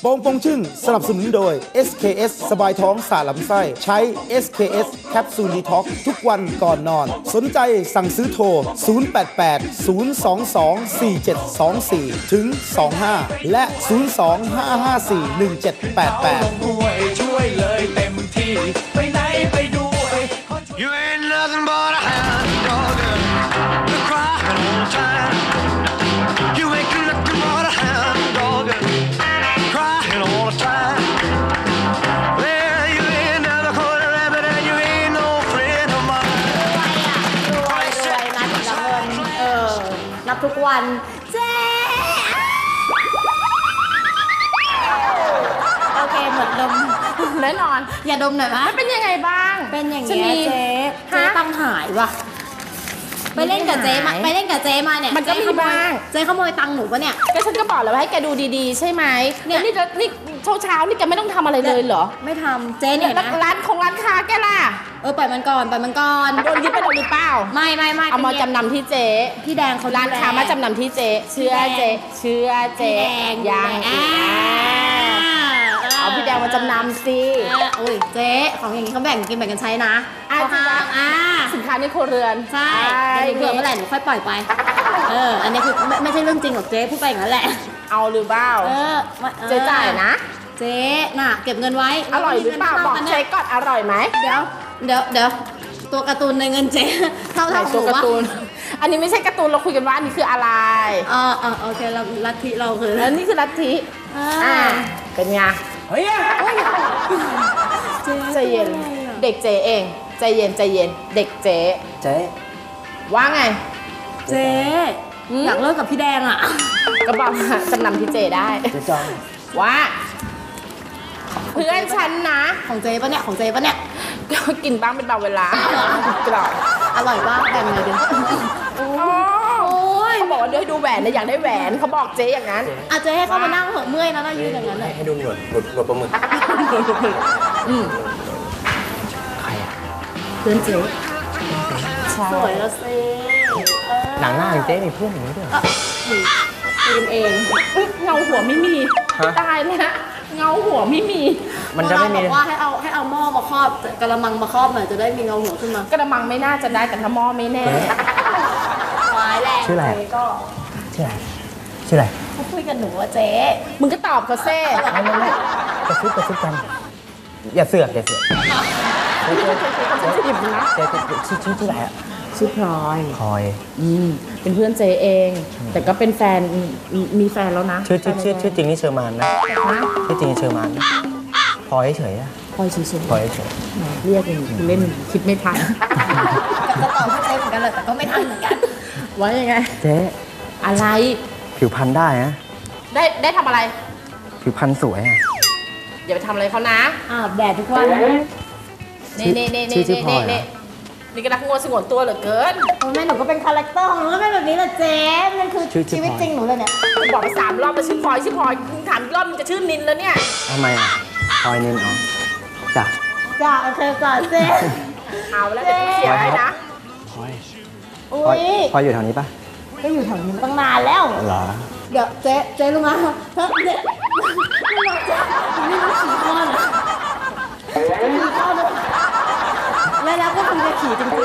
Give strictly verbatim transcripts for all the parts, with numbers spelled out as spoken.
โป้งปงชึ่งสนับสนุนโดย เอส เค เอส สบายท้องสาลำไส้ใช้ เอส เค เอส แคปซูลดีท็อกทุกวันก่อนนอนสนใจสั่งซื้อโทร ศูนย์ แปด แปด ศูนย์ สอง สอง สี่ เจ็ด สอง สี่ ถึง สอง ห้า และ ศูนย์ สอง ห้า ห้า สี่ หนึ่ง เจ็ด แปด แปดช่วยเลยเต็มที่ไปไหนไปด้วย You ain't nothing but a hound dog you're crying all the time You ain't nothing but a hound dog crying all the time Well you ain't never caught a rabbit and you ain't no friend of mine รวยรวยนับแต่ละเงินเออนับทุกวันเจ๊โอเคเหมือนดมแน่นอนอย่าดมหน่อยมั้ยเป็นยังไงบ้างเป็นอย่างเงี้ยเจ๊เจ๊ตังหายว่ะไปเล่นกับเจ๊มาไปเล่นกับเจ๊มาเนี่ยมันก็มีบ้างเจ๊ขโมยตังค์หนูปะเนี่ยก็ฉันก็บอกแล้วว่าให้แกดูดีๆใช่ไหมเนี่ยนี่นี่เช้าเช้านี่แกไม่ต้องทำอะไรเลยเหรอไม่ทำเจ๊เนี่ยนะร้านของร้านค้าแกล่ะเออปล่อยมันก่อนปล่อยมันก่อนโดนยึดไปหรือเปล่าไม่ไม่ไม่เอามาจำนำที่เจ๊พี่แดงเขาร้านค้ามาจำนำที่เจ๊เชื่อเจ๊เชื่อเจ๊ยังเอาพี่แดงมาจำนำสิโอ้ยเจ๊ของอย่างนี้เขาแบ่งกินแบ่งกันใช้นะอ่าจริงปะอ่าสินค้าในครัวเรือนใช่เผื่อเมื่อไหร่หนูค่อยปล่อยไปเอออันนี้คือไม่ไม่ใช่เรื่องจริงหรอกเจ๊พูดไปอย่างนั้นแหละเอาหรือเปล่าเออเจ๊จ่ายนะเจ๊น่ะเก็บเงินไว้อร่อยหรือเปล่าบอกเจ๊ก่อนอร่อยไหมเดี๋ยวเดี๋ยวเดี๋ยวตัวการ์ตูนในเงินเจ๊เท่าเท่าตัวการ์ตูนอันนี้ไม่ใช่การ์ตูนเราคุยกันว่าอันนี้คืออะไรอ๋ออ๋อโอเคเราลัทธิเราคือแล้วนี่คือลัทธิอ่าเป็นไงเฮ้ยใจเย็นเด็กเจเองใจเย็นใจเย็นเด็กเจเจว่าไงเจอยากเลิกกับพี่แดงอ่ะก็บอกจำนำพี่เจได้จองว่าเพื่อนฉันนะของเจปะเนี่ยของเจปะเนี่ยก็กินบ้างเป็นบางเวลากรอบอร่อยบ้างแบ่งเลยดิเขาบอกว่าด้วยดูแหวนนะอยากได้แหวนเขาบอกเจ๊อย่างนั้นอาจจะให้เขามานั่งเหอะเมื่อยนะน่ายืนอย่างนั้นเลยให้ดูหนวดหนวดหนวดปลาหมึกอืมใครอ่ะเพื่อนเจ๊สวยแล้วเซ่หนังหน้าของเจ๊มีเพื่อนอย่างนี้ด้วยกินเองเงาหัวไม่มีตายเลยนะเงาหัวไม่มีมันจะไม่มีบอกว่าให้เอาให้เอาหม้อมาครอบกระมังมาครอบหน่อยจะได้มีเงาหัวขึ้นมากระมังไม่น่าจะได้แต่ถ้าหม้อไม่แน่ชื่ออะไรก็ชื่ออะไรชื่ออะไรเขาคุยกันหนูว่าเจ๊มึงก็ตอบเขาเซ่ไม่ไม่ไม่กระซิบกระซิบกันอย่าเสือกอย่าเสือกเจ๊เจ๊เจ๊นะเจ๊ชื่อชื่อชื่ออะไรอ่ะชื่อพลอยพลอยอืมเป็นเพื่อนเจ๊เองแต่ก็เป็นแฟนมีแฟนแล้วนะชื่อชื่อชื่อชื่อจริงนี่เชอร์มานนะชื่อจริงเชอร์มานพลอยเฉยอะพลอยเฉยพลอยเฉยเรียกเล่นคิดไม่ทันจะตอบเจ๊เหมือนกันเลยแต่ก็ไม่ทันเหมือนกันว่ายังไงเจ๊อะไรผิวพรรณได้นะได้ได้ทำอะไรผิวพรรณสวยอ่ะอย่าไปทำอะไรเขานะอาบแดดทุกวันเน่เน่เน่เน่เน่เน่เน่นี่ก็นักงวดสงวนตัวเหลือเกินแม่หนูก็เป็นคาแรคเตอร์ของหนูก็เป็นแบบนี้แหละเจ๊มันคือชีวิตจริงหนูเลยเนี่ยบอกไปสามรอบแล้วชื่อพลอยชื่อพลอยถามรอบมันจะชื่อนินแล้วเนี่ยทำไมอ่ะพลอยนินอ๋อจ้ะจ้ะโอเคจ้ะเจ๊เอาแล้วเดี๋ยวเขียนให้นะพลอยพลอยพลอยอยู่แถวนี้ปะก็อยู่แถวนี้ตั้งนานแล้วเหรอเดี๋ยวเจ๊เจ๊รู้ไหมเฮ้ยเจ๊ไม่รู้เจ๊ไม่รู้ขี่ก้อนขี่ก้อนแล้วแล้วก็คงจะขี่จริงๆ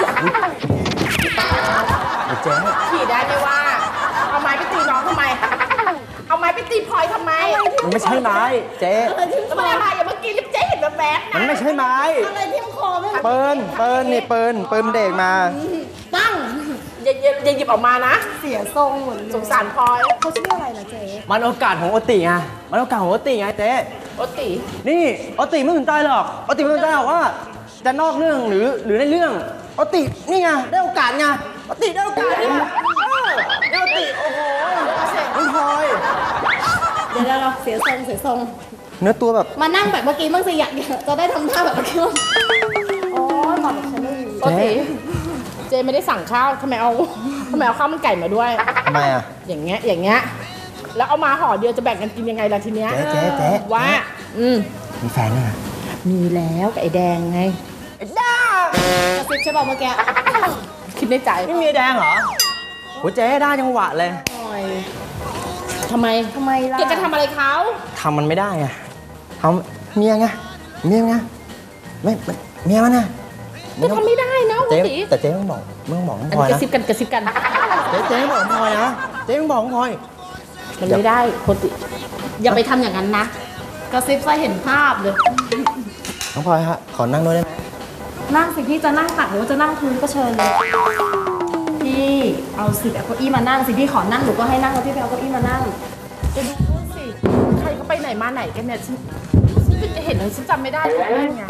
เจ๊ขี่ได้ไม่ว่าเอาไม้ไปตีน้องทำไมเอาไม้ไปตีพลอยทำไมมันไม่ใช่ไม้เจ๊แล้วมันอะไรอย่าเมื่อกี้เจ๊เห็นแบบแบ๊กมันไม่ใช่ไม้อะไรที่มันคอไม่เปิลเปิลนี่เปิลเปิลเด็กมาตั้งอย่าอย่าอย่าหยิบออกมานะเสียทรงเหมือนสงสารพลอยเขาชื่ออะไรนะเจ๊มันโอกาสของโอติไงมันโอกาสของโอติไงเจ๊โอตินี่โอติไม่สนใจหรอกโอติไม่สนใจหรอกว่าจะนอกเรื่องหรือหรือในเรื่องโอตินี่ไงได้โอกาสไงโอติได้โอกาสไงได้โอติโอ้โหมันพลอยเดี๋ยวเราเสียทรงเสียทรงเนื้อตัวแบบมานั่งแบบเมื่อกี้มั่งสิอยากจะได้ทำท่าแบบเมื่อกี้โอ้ยบอกแบบฉันไม่รู้โอติเจไม่ได้สั่งข้าวทำไมเอาทำไมเอาข้าวมันไก่มาด้วยทำไมอ่ะอย่างเงี้ยอย่างเงี้ยแล้วเอามาห่อเดียวจะแบ่งกันกินยังไงล่ะทีเนี้ยเจ๊เจ๊ว่าอืมมีแฟนยังไงมีแล้วกับไอ้แดงไงไอ้ด้ากระซิบใช่ป่ะเมื่อกี้คิดในใจไม่มีแดงเหรอโหเจ๊ได้จังหวะเลยทำไมทำไมล่ะแกจะทำอะไรเขาทำมันไม่ได้ไงทำเมียไงเมียไงไม่ไม่เมียมันนะแกทำไม่ได้นะเจ๊ตีแต่เจ๊ต้องบอกมึงบอกน้องอันพลอยกระนะซิบกันกระซิบกันเจ๊เจ๊ต้องบอกน้องพลอยนะเจ๊ต้องบอกน้องพลอยมันไม่ได้โคติอย่าไปทำอย่างนั้นนะกระซิบซะเห็นภาพเลยน้องพลอยฮะขอนั่งด้วยได้ไหมนั่งสิพี่จะนั่งตักหรือว่าจะนั่งพื้นก็เชิญเลยพี่เอาสิเอาเก้าอี้มานั่งสิพี่ขอนั่งหนูก็ให้นั่งแล้วพี่ไปเอาเก้าอี้มานั่งจะดูด้วยสิใครเขาไปไหนมาไหนกันเนี่ยฉันฉันจะเห็นเลยฉันจำไม่ได้เลยไง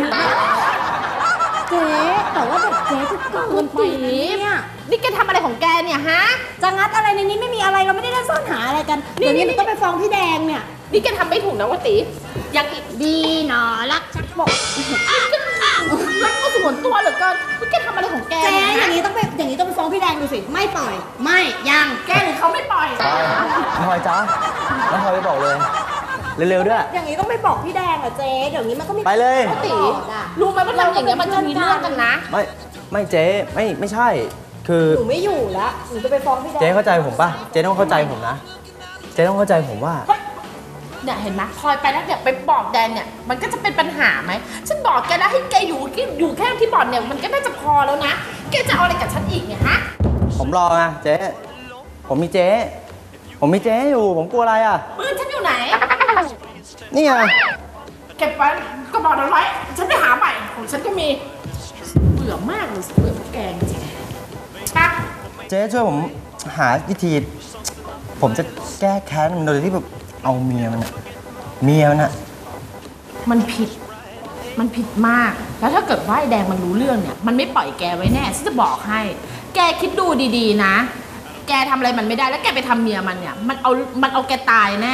เจ๊แต่ว่าแบบเจ๊จะเกินไปเนี่ยนี่แกทำอะไรของแกเนี่ยฮะจะงัดอะไรในนี้ไม่มีอะไรเราไม่ได้เล่นซ่อนหาอะไรกันนี่เดี๋ยวนี้นี่หนูต้องไปฟ้องพี่แดงเนี่ยนี่แกทำไม่ถูกนะวะตียังอีกดีหนอรักชักบอกรักก็สงวนตัวเหลือเกินนี่แกทำอะไรของแกเจ๊เนี่ยอย่างนี้ต้องไปอย่างนี้ต้องไปฟ้องพี่แดงดูสิไม่ปล่อย ไม่ยังแกหรือเขาไม่ปล่อยน้องพลอยจ้าน้องพลอยไปบอกเลยเร็วๆด้วยอย่างนี้ต้องไปบอกพี่แดงเหรอเจ๊เดี๋ยวนี้มันก็มีไปเลยตีรู้ไหมว่าทำอย่างเงี้ยมันจะมีเรื่องกันนะไม่ไม่เจ๊ไม่ไม่ใช่ คือหนูไม่อยู่แล้วหนูจะไปฟ้องพี่แดงเจ๊เข้าใจผมป่ะเจ๊ต้องเข้าใจผมนะเจ๊ต้องเข้าใจผมว่าเนี่ยเห็นไหมพลอยไปแล้วเนี่ยไปบอกแดนเนี่ยมันก็จะเป็นปัญหาไหมฉันบอกแกแล้วให้แกอยู่อยู่แค่ที่บ่อนเนี่ยมันก็น่าจะพอแล้วนะแกจะเอาอะไรกับฉันอีกเนี่ยฮะผมรอไงเจ๊ผมมีเจ๊ผมมีเจ๊อยู่ผมกลัวอะไรอ่ะปืนฉันอยู่ไหนนี่ไงเก็บไว้ก็บอกเอาไว้ฉันไปหาใหม่ของฉันก็มีเบื่อมากเลยเบื่อพวกแกจริงๆปะเจ๊ช่วยผมหาวิธี ผมจะแก้แค้นมันโดยที่แบบเอาเมียมันอะเมียมันอะมันผิด มันผิดมาก แล้วถ้าเกิดว่าไอ้แดงมันรู้เรื่องเนี่ย มันไม่ปล่อยแกไว้แน่ ฉันจะบอกให้ แกคิดดูดีๆนะ แกทำอะไรมันไม่ได้ แล้วแกไปทำเมียมันเนี่ย มันเอา มันเอาแกตายแน่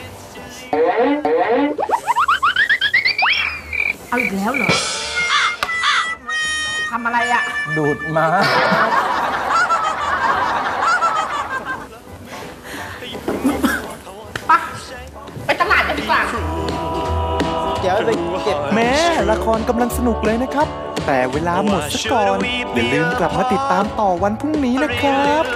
เอาอีกแล้วเหรอ ทำอะไรอะดูดมาปะไปตลาดกันดีกว่าเดี๋ยวไปเก็บแม้ละครกำลังสนุกเลยนะครับ แต่เวลาหมดซะก่อน อย่าลืมกลับมาติดตามต่อวันพรุ่งนี้นะครับ